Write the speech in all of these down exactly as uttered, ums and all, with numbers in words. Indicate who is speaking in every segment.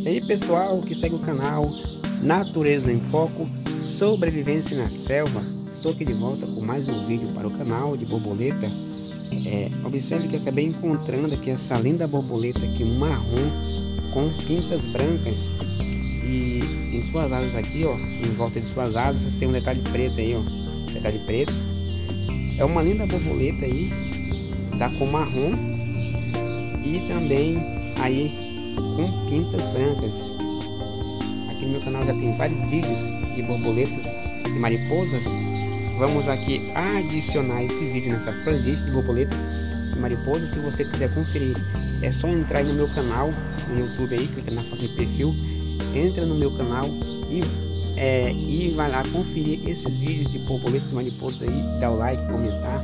Speaker 1: E aí pessoal que segue o canal Natureza em Foco, Sobrevivência na Selva, estou aqui de volta com mais um vídeo para o canal de borboleta. É, observe que eu acabei encontrando aqui essa linda borboleta aqui marrom com pintas brancas e em suas asas aqui, ó, em volta de suas asas tem um detalhe preto aí, ó, detalhe preto. É uma linda borboleta aí, tá com marrom e também aí com pintas brancas. Aqui no meu canal já tem vários vídeos de borboletas e mariposas. Vamos aqui adicionar esse vídeo nessa playlist de borboletas e mariposas. Se você quiser conferir, é só entrar aí no meu canal no YouTube aí, clica na foto de perfil, entra no meu canal e, é, e vai lá conferir esses vídeos de borboletas e mariposas aí, dá o like, comentar.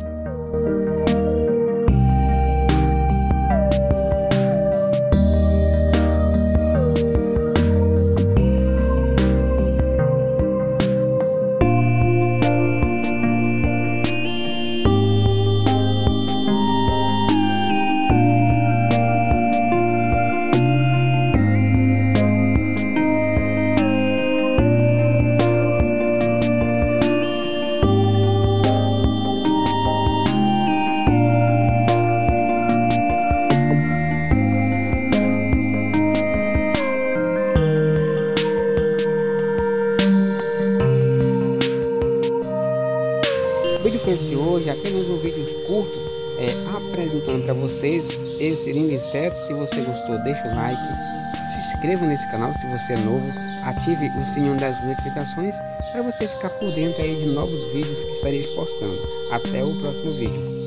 Speaker 1: O vídeo foi esse hoje, apenas um vídeo curto é, apresentando para vocês esse lindo inseto. Se você gostou, deixa o like, se inscreva nesse canal se você é novo, ative o sininho das notificações para você ficar por dentro aí de novos vídeos que estarei postando. Até o próximo vídeo.